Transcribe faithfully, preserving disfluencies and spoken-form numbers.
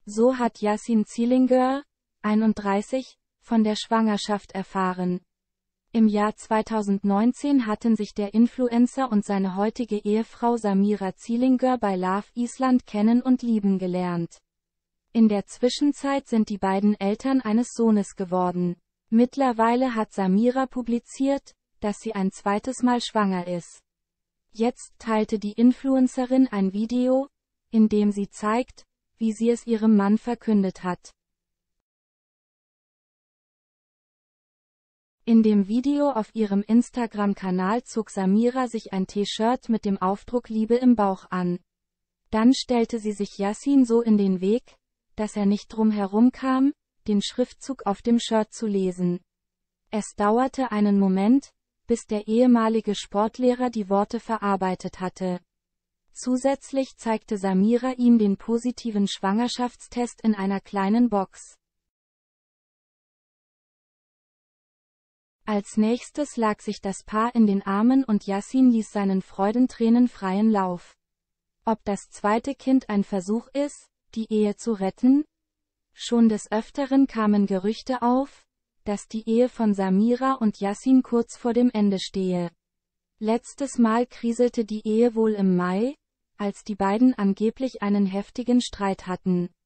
So hat Yassin Zillinger, einunddreißig, von der Schwangerschaft erfahren. Im Jahr zweitausendneunzehn hatten sich der Influencer und seine heutige Ehefrau Samira Zillinger bei Love Island kennen und lieben gelernt. In der Zwischenzeit sind die beiden Eltern eines Sohnes geworden. Mittlerweile hat Samira publiziert, dass sie ein zweites Mal schwanger ist. Jetzt teilte die Influencerin ein Video, in dem sie zeigt, wie sie es ihrem Mann verkündet hat. In dem Video auf ihrem Instagram-Kanal zog Samira sich ein T-Shirt mit dem Aufdruck Liebe im Bauch an. Dann stellte sie sich Yassin so in den Weg, dass er nicht drum herum kam, den Schriftzug auf dem Shirt zu lesen. Es dauerte einen Moment, bis der ehemalige Sportlehrer die Worte verarbeitet hatte. Zusätzlich zeigte Samira ihm den positiven Schwangerschaftstest in einer kleinen Box. Als nächstes lag sich das Paar in den Armen und Yassin ließ seinen Freudentränen freien Lauf. Ob das zweite Kind ein Versuch ist, die Ehe zu retten? Schon des Öfteren kamen Gerüchte auf, dass die Ehe von Samira und Yassin kurz vor dem Ende stehe. Letztes Mal kriselte die Ehe wohl im Mai, als die beiden angeblich einen heftigen Streit hatten.